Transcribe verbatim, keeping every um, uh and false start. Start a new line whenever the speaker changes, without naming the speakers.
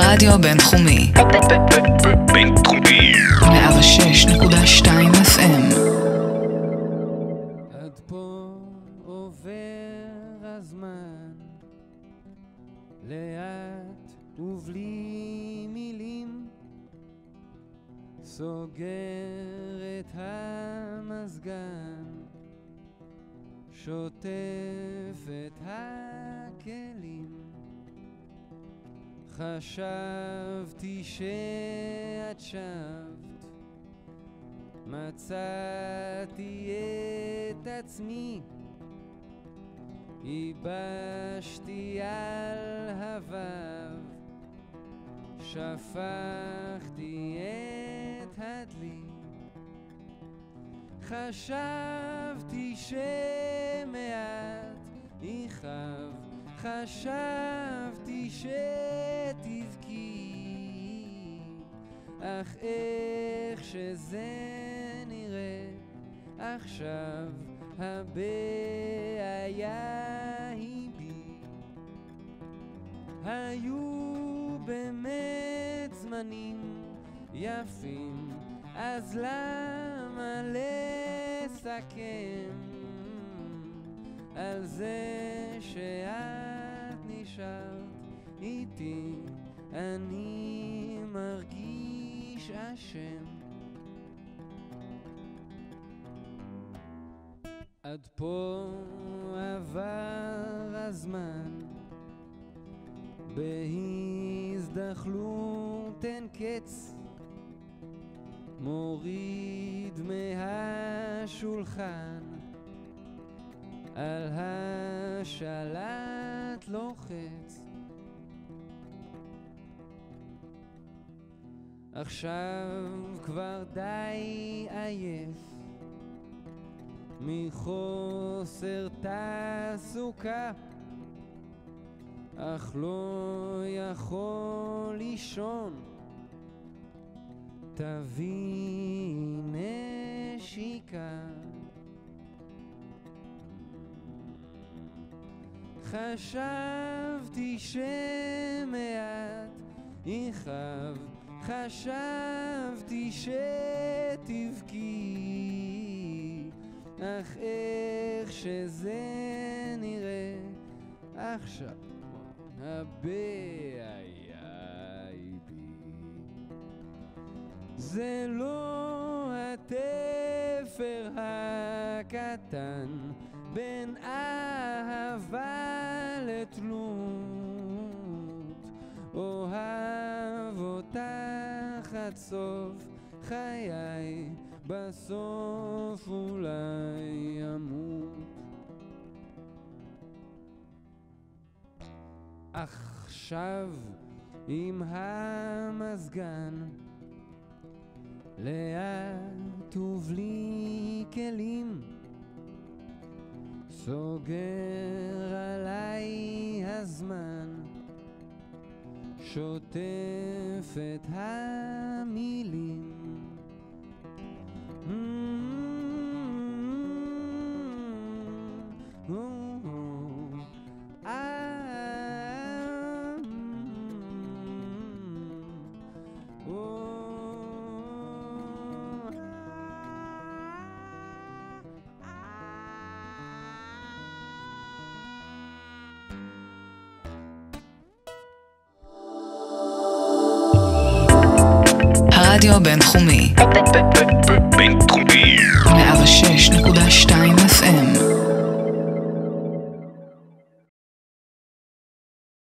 הרדיו הבינתחומי בינתחומי מאה ושש נקודה שתיים אף אם.
עד פה עובר הזמן לאט ובלי מילים, סוגר את המזגן, שוטף את הכלים. חשבתי שאת שבת, מצאתי את עצמי, ייבשתי על הוו, שפכתי את הדלי. חשבתי שמעט יכאב, חשבתי שתבכי, אך איך שזה נראה עכשיו, הבעיה היא בי. היו באמת זמנים יפים, אז למה לסכם על זה שאת נשארת איתי? אני מרגיש אשם. עד פה עבר הזמן, בהזדחלות אין קץ, מוריד מהשולחן, על השלט לוחץ. עכשיו כבר די עייף מחוסר תעסוקה, אך לא יכול לישון. תביא נשיקה. חשבתי שמעט יכאב, חשבתי שתבכי, אך איך שזה נראה עכשיו, הבעיה היא בי. זה לא התפר הקטן בין אהבה לתלות, אוהב אותך עד סוף חיי, בסוף אולי אמות. עכשיו עם המזגן, לאט ובלי כלים, סוגר עליי הזמן, שוטף את המילים.
הרדיו הבינתחומי בינתחומי מאה ושש נקודה שתיים אף אם.